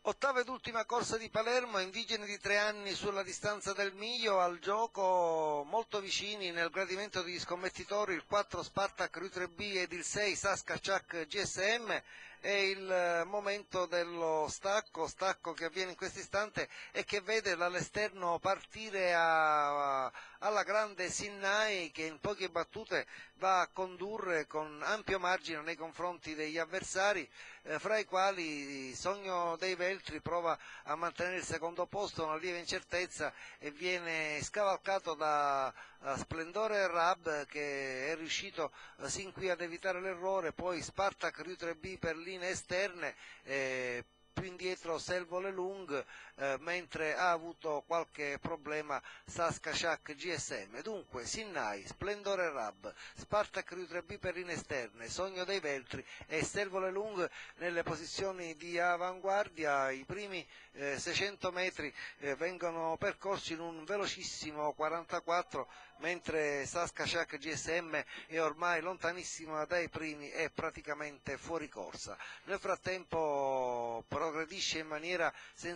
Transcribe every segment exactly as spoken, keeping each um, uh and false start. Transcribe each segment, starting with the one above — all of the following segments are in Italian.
Ottava ed ultima corsa di Palermo, indigeni di tre anni sulla distanza del miglio, al gioco molto vicini nel gradimento degli scommettitori il quattro Spartak R U tre B ed il sei Saskachak G S M. È il momento dello stacco, stacco che avviene in questo istante e che vede dall'esterno partire a, a, alla grande Sinnai, che in poche battute va a condurre con ampio margine nei confronti degli avversari, eh, fra i quali Sogno dei Veltri prova a mantenere il secondo posto, una lieve incertezza, e viene scavalcato da uh, Splendore Rab, che è riuscito uh, sin qui ad evitare l'errore. Poi Spartak R U tre B per linee esterne, eh, più indietro Selvo Lung, eh, mentre ha avuto qualche problema Saskachak G S M. Dunque Sinnai, Splendore Rab, Spartak R U tre B per linee esterne, Sogno dei Veltri e Selvo Lung nelle posizioni di avanguardia. I primi eh, seicento metri eh, vengono percorsi in un velocissimo quarantaquattro, mentre Saskachak G S M è ormai lontanissima dai primi e praticamente fuori corsa. Nel frattempo progredisce in maniera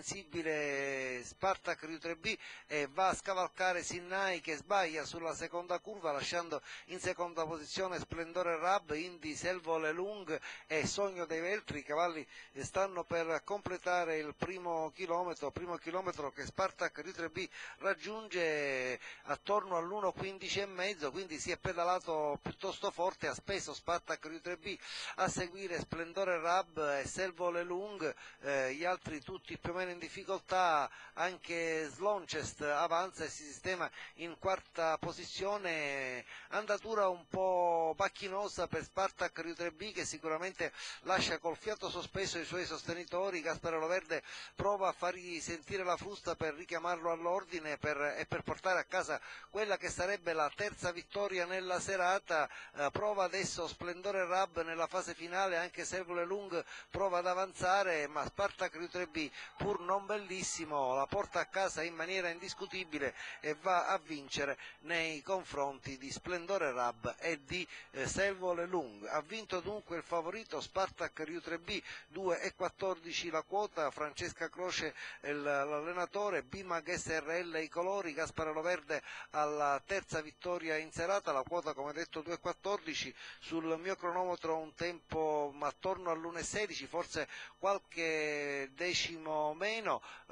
sensibile Spartak R U tre B e va a scavalcare Sinnai, che sbaglia sulla seconda curva, lasciando in seconda posizione Splendore Rab, Indy, Selvo Lung e Sogno dei Veltri. I cavalli stanno per completare il primo chilometro, primo chilometro che Spartak R U tre B raggiunge attorno all'uno quindici e mezzo, quindi si è pedalato piuttosto forte, ha speso Spartak R U tre B, a seguire Splendore Rab e Selvo Lung, eh, gli altri tutti più o meno in difficoltà. Anche Sloncest avanza e si sistema in quarta posizione, andatura un po' macchinosa per Spartak R U tre B, che sicuramente lascia col fiato sospeso i suoi sostenitori. Gasparello Verde prova a fargli sentire la frusta per richiamarlo all'ordine per, e per portare a casa quella che sarebbe la terza vittoria nella serata. Eh, prova adesso Splendore Rab nella fase finale, anche Selvo Lung prova ad avanzare, ma Spartak R U tre B, pur non bellissimo, la porta a casa in maniera indiscutibile e va a vincere nei confronti di Splendore Rab e di eh, Selvo Lung. Ha vinto dunque il favorito Spartak R U tre B, due e quattordici la quota, Francesca Croce l'allenatore, Bimag S R L i colori, Gasparello Verde alla terza vittoria in serata, la quota come detto due e quattordici, sul mio cronometro un tempo attorno all'uno e sedici, forse qualche decimo meno,